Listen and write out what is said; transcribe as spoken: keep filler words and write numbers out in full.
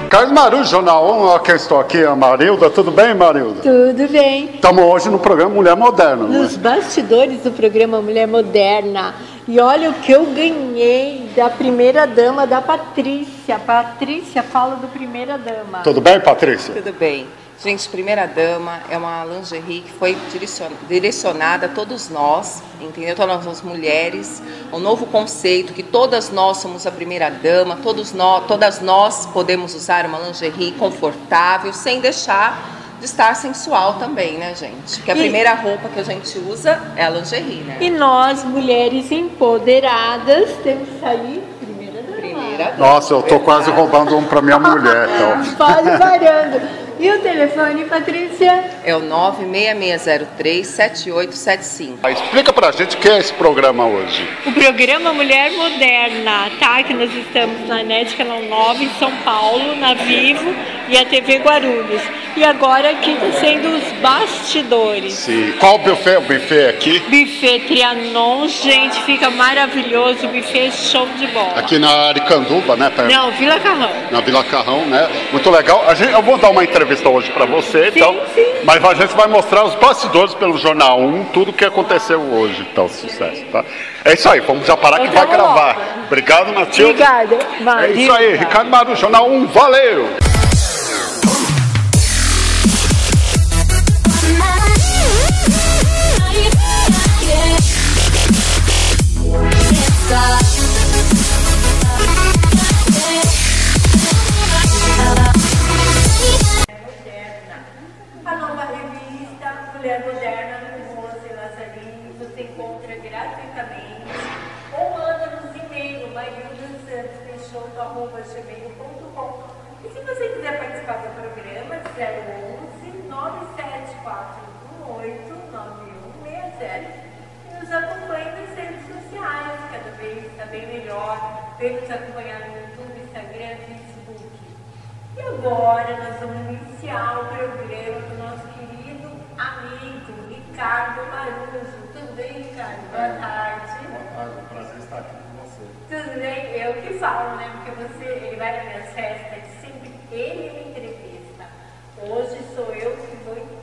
Carlos Maru, Jornal um, ó, quem estou aqui, a Marilda. Tudo bem, Marilda? Tudo bem. Estamos hoje no programa Mulher Moderna. Nos né? bastidores do programa Mulher Moderna. E olha o que eu ganhei da primeira dama, da Patrícia. Patrícia fala do primeira dama. Tudo bem, Patrícia? Tudo bem. Gente, Primeira Dama é uma lingerie que foi direcionada a todos nós, entendeu? Todas as mulheres, um novo conceito que todas nós somos a primeira dama, todos nós, todas nós podemos usar uma lingerie confortável, sem deixar de estar sensual também, né, gente? Porque a E- primeira roupa que a gente usa é a lingerie, né? E nós, mulheres empoderadas, temos que sair primeira dama. Primeira dama. Nossa, eu tô quase roubando um para minha mulher. Então. Quase variando. E o telefone, Patrícia? É o nove seis seis zero três sete oito sete cinco. Explica pra gente o que é esse programa hoje. O programa Mulher Moderna, tá? Que nós estamos na N E T Canal nove em São Paulo, na Vivo e a T V Guarulhos. E agora aqui está sendo os bastidores. Sim. Qual buffet? O buffet aqui? Buffet Trianon, gente, fica maravilhoso. Buffet show de bola. Aqui na Aricanduva, né? perto- Não, Vila Carrão. Na Vila Carrão, né? Muito legal. A gente, eu vou dar uma entrevista hoje para você, Sim, então. sim. Mas a gente vai mostrar os bastidores pelo Jornal um, tudo que aconteceu hoje, então, sucesso, tá? É isso aí, vamos já parar que Então vai vamos gravar. logo. Obrigado, Matilde. Obrigada, É Marilda. isso aí, Ricardo Maru, Jornal um, valeu! A nova revista Mulher Moderna com Rose Lazzarini, você encontra gratuitamente ou manda nos e-mail marilda santos peixoto arroba gmail ponto com. E se você quiser participar do programa, zero onze nove sete quatro um oito nove um seis zero e nos acompanhe nas redes sociais, cada vez está bem melhor. Vem nos acompanhar no YouTube, Instagram, Facebook. E agora nós vamos iniciar o programa do nosso querido amigo Ricardo Marujo. Tudo bem, Ricardo? Boa tarde. Boa tarde, é um prazer estar aqui com você. Tudo bem? Eu que falo, né? Porque você, ele vai nas minhas festas, sempre ele me entrevista. Hoje sou eu que vou entrevistar.